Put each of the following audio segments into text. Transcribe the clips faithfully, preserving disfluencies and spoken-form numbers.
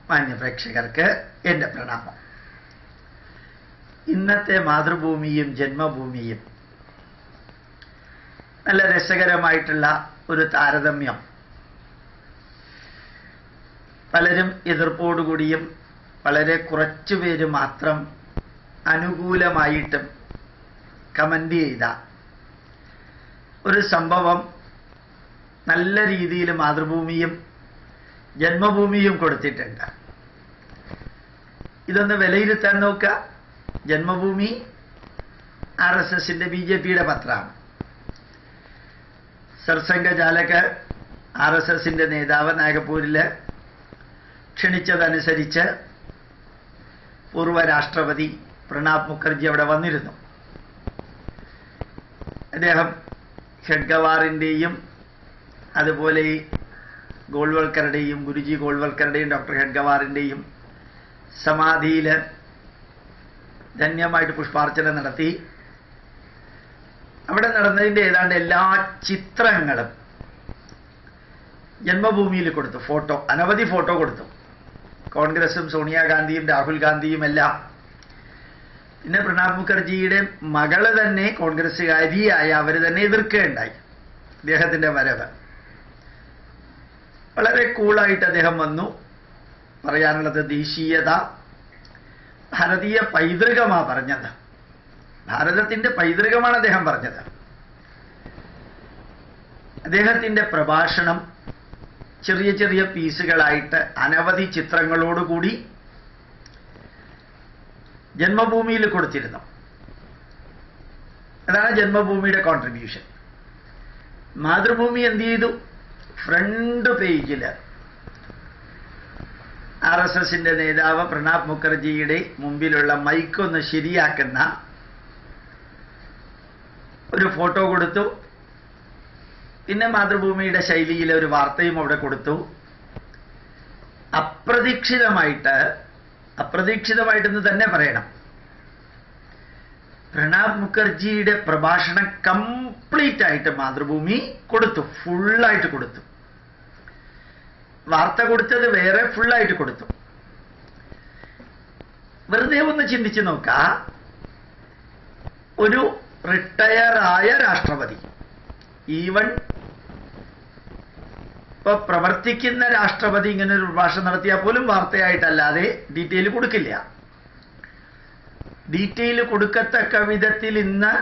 മാന്യ പ്രേക്ഷകർക്ക് എൻ്റെ പ്രണാമം. ഇന്നത്തെ മാതൃഭൂമിയും ജന്മഭൂമിയും നല്ല രസകരമായിട്ടുള്ള ഒരു താരതമ്യം പലരും എതിർപ്പോടുകൂടിയും വളരെ കുറച്ചു പേര് മാത്രം അനുകൂലമായിട്ടും കമന്റ് ചെയ്ത ഒരു സംഭവം നല്ല രീതിയിൽ മാതൃഭൂമിയും ജന്മഭൂമിയും കൊടുത്തിട്ടുണ്ട്. ഇതൊന്ന് വിലയിരുത്താൻ നോക്കുക. ജന്മഭൂമി ആർ എസ് എസിന്റെ ബി ജെ പിയുടെ പത്രമാണ്. സർസംഘചാലക് ആർ എസ് എസിന്റെ നേതാവ് നാഗപൂരില് ക്ഷണിച്ചതനുസരിച്ച് പൂർവ്വ രാഷ്ട്രപതി പ്രണാബ് മുഖർജി അവിടെ വന്നിരുന്നു. അദ്ദേഹം ഖഡ്ഗവാറിൻ്റെയും അതുപോലെ ഗോൾവൽക്കറുടെയും ഗുരുജി ഗോൾവൽക്കറുടെയും ഡോക്ടർ ഖഡ്ഗവാറിൻ്റെയും സമാധിയിൽ ധന്യമായിട്ട് പുഷ്പാർച്ചന നടത്തി. അവിടെ നടന്നതിൻ്റെ ഏതാണ്ട് എല്ലാ ചിത്രങ്ങളും ജന്മഭൂമിയിൽ കൊടുത്തു. ഫോട്ടോ, അനവധി ഫോട്ടോ കൊടുത്തു. കോൺഗ്രസും സോണിയാഗാന്ധിയും രാഹുൽ ഗാന്ധിയും എല്ലാം. പിന്നെ പ്രണാബ് മുഖർജിയുടെ മകള് തന്നെ കോൺഗ്രസ്സുകാരിയായ അവർ തന്നെ എതിർക്കുകയുണ്ടായി അദ്ദേഹത്തിന്റെ വരവ്. വളരെ കൂളായിട്ട് അദ്ദേഹം വന്നു. പറയാനുള്ളത് ദേശീയത, ഭാരതീയ പൈതൃകമാ പറഞ്ഞത്. ഭാരതത്തിന്റെ പൈതൃകമാണ് അദ്ദേഹം പറഞ്ഞത്. അദ്ദേഹത്തിന്റെ പ്രഭാഷണം ചെറിയ ചെറിയ പീസുകളായിട്ട് അനവധി ചിത്രങ്ങളോടുകൂടി ജന്മഭൂമിയിൽ കൊടുത്തിരുന്നു. അതാണ് ജന്മഭൂമിയുടെ കോൺട്രിബ്യൂഷൻ. മാതൃഭൂമി എന്ത് ചെയ്തു? ഫ്രണ്ട് പേജില് ആർ എസ് എസിന്റെ നേതാവ് പ്രണാബ് മുഖർജിയുടെ മുമ്പിലുള്ള മൈക്കൊന്ന് ശരിയാക്കുന്ന ഒരു ഫോട്ടോ കൊടുത്തു. പിന്നെ മാതൃഭൂമിയുടെ ശൈലിയിലെ ഒരു വാർത്തയും അവിടെ കൊടുത്തു. അപ്രതീക്ഷിതമായിട്ട് അപ്രതീക്ഷിതമായിട്ടെന്ന് തന്നെ പറയണം, പ്രണാബ് മുഖർജിയുടെ പ്രഭാഷണം കംപ്ലീറ്റ് ആയിട്ട് മാതൃഭൂമി കൊടുത്തു. ഫുള്ളായിട്ട് കൊടുത്തു. വാർത്ത കൊടുത്തത് വേറെ, ഫുള്ളായിട്ട് കൊടുത്തു. വെറുതെ ഒന്ന് ചിന്തിച്ചു നോക്ക, ഒരു റിട്ടയറായ രാഷ്ട്രപതി, ഈവൻ ഇപ്പൊ പ്രവർത്തിക്കുന്ന രാഷ്ട്രപതി ഇങ്ങനെ ഒരു പ്രഭാഷണം നടത്തിയാൽ പോലും വാർത്തയായിട്ടല്ലാതെ ഡീറ്റെയിൽ കൊടുക്കില്ല. ഡീറ്റെയിൽ കൊടുക്കത്തക്ക വിധത്തിൽ ഇന്ന്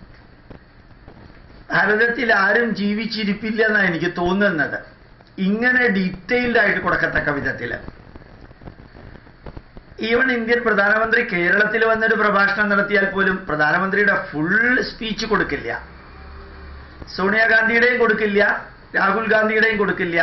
ഭാരതത്തിൽ ആരും ജീവിച്ചിരിപ്പില്ല എന്നാണ് എനിക്ക് തോന്നുന്നത്. ഇങ്ങനെ ഡീറ്റെയിൽഡ് ആയിട്ട് കൊടുക്കത്തക്ക വിധത്തിൽ. ഈവൻ ഇന്ത്യൻ പ്രധാനമന്ത്രി കേരളത്തിൽ വന്നൊരു പ്രഭാഷണം നടത്തിയാൽ പോലും പ്രധാനമന്ത്രിയുടെ ഫുൾ സ്പീച്ച് കൊടുക്കില്ല. സോണിയാഗാന്ധിയുടെയും കൊടുക്കില്ല, രാഹുൽ ഗാന്ധിയുടെയും കൊടുക്കില്ല.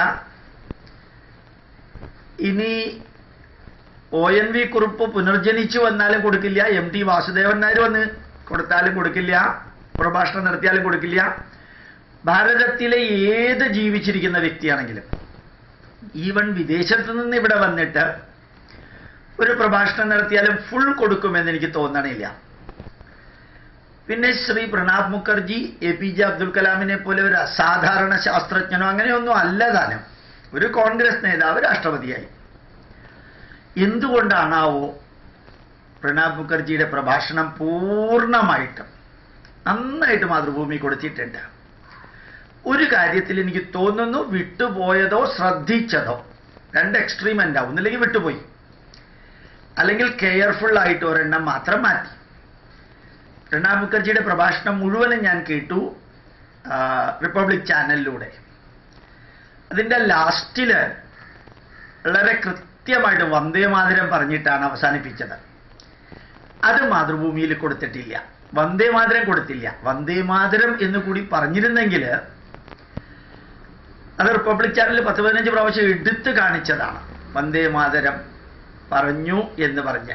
ഇനി ഒ എൻ വി കുറുപ്പ് പുനർജനിച്ചു വന്നാലും കൊടുക്കില്ല. എം ടി വാസുദേവൻ നായർ വന്ന് കൊടുത്താലും കൊടുക്കില്ല. പ്രഭാഷണം നടത്തിയാലും കൊടുക്കില്ല. ഭാരതത്തിലെ ഏത് ജീവിച്ചിരിക്കുന്ന വ്യക്തിയാണെങ്കിലും, ഈവൻ വിദേശത്ത് നിന്ന് ഇവിടെ വന്നിട്ട് ഒരു പ്രഭാഷണം നടത്തിയാലും ഫുൾ കൊടുക്കുമെന്ന് എനിക്ക് തോന്നണില്ല. പിന്നെ Shri Pranab Mukherjee A P J Abdul കലാമിനെ പോലെ ഒരു അസാധാരണ ശാസ്ത്രജ്ഞനോ അങ്ങനെയൊന്നും അല്ല താനും. ഒരു കോൺഗ്രസ് നേതാവ് രാഷ്ട്രപതിയായി. എന്തുകൊണ്ടാണാവോ പ്രണാബ് മുഖർജിയുടെ പ്രഭാഷണം പൂർണ്ണമായിട്ടും നന്നായിട്ട് മാതൃഭൂമി കൊടുത്തിട്ടുണ്ട്. ഒരു കാര്യത്തിൽ എനിക്ക് തോന്നുന്നു വിട്ടുപോയതോ ശ്രദ്ധിച്ചതോ, രണ്ട് എക്സ്ട്രീം ഉണ്ടാവും. ഒന്നില്ലെങ്കിൽ വിട്ടുപോയി, അല്ലെങ്കിൽ കെയർഫുൾ ആയിട്ട് ഒരെണ്ണം മാത്രം മാറ്റി. പ്രണാബ് മുഖർജിയുടെ പ്രഭാഷണം മുഴുവനും ഞാൻ കേട്ടു റിപ്പബ്ലിക് ചാനലിലൂടെ. അതിൻ്റെ ലാസ്റ്റില് വളരെ കൃത്യമായിട്ട് വന്ദേമാതരം പറഞ്ഞിട്ടാണ് അവസാനിപ്പിച്ചത്. അത് മാതൃഭൂമിയിൽ കൊടുത്തിട്ടില്ല. വന്ദേമാതരം കൊടുത്തില്ല. വന്ദേമാതരം എന്ന് കൂടി പറഞ്ഞിരുന്നെങ്കിൽ അത് റിപ്പബ്ലിക് ചാനലിൽ പത്ത് പതിനഞ്ച് പ്രാവശ്യം എടുത്ത് കാണിച്ചതാണ്. വന്ദേമാതരം പറഞ്ഞു എന്ന് പറഞ്ഞ്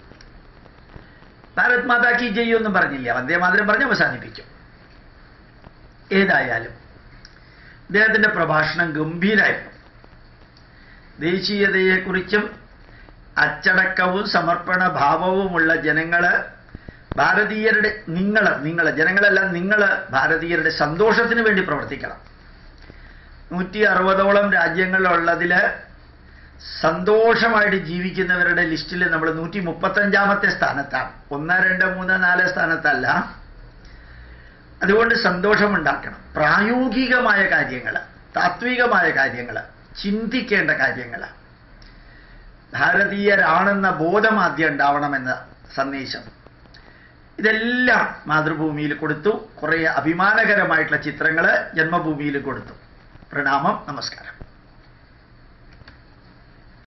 ഭാരത് മാതാ കി ജയ് ഒന്നും പറഞ്ഞില്ല. വന്ദേമാതരം പറഞ്ഞ് അവസാനിപ്പിച്ചു. ഏതായാലും അദ്ദേഹത്തിന്റെ പ്രഭാഷണം ഗംഭീരായിരുന്നു. ദേശീയതയെക്കുറിച്ചും അച്ചടക്കവും സമർപ്പണ ഭാവവുമുള്ള ജനങ്ങള് ഭാരതീയരുടെ നിങ്ങൾ നിങ്ങൾ ജനങ്ങളല്ല നിങ്ങൾ ഭാരതീയരുടെ സന്തോഷത്തിന് വേണ്ടി പ്രവർത്തിക്കണം. നൂറ്റി അറുപതോളം രാജ്യങ്ങളുള്ളതിൽ സന്തോഷമായിട്ട് ജീവിക്കുന്നവരുടെ ലിസ്റ്റിൽ നമ്മൾ നൂറ്റി മുപ്പത്തഞ്ചാമത്തെ സ്ഥാനത്താണ്. ഒന്ന് രണ്ട് മൂന്ന് നാല് സ്ഥാനത്തല്ല. അതുകൊണ്ട് സന്തോഷമുണ്ടാക്കണം. പ്രായോഗികമായ കാര്യങ്ങൾ, താത്വികമായ കാര്യങ്ങൾ, ചിന്തിക്കേണ്ട കാര്യങ്ങൾ, ഭാരതീയരാണെന്ന ബോധം ആദ്യം ഉണ്ടാവണമെന്ന സന്ദേശം, ഇതെല്ലാം മാതൃഭൂമിയിൽ കൊടുത്തു. കുറേ അഭിമാനകരമായിട്ടുള്ള ചിത്രങ്ങൾ ജന്മഭൂമിയിൽ കൊടുത്തു. പ്രണാമം, നമസ്കാരം.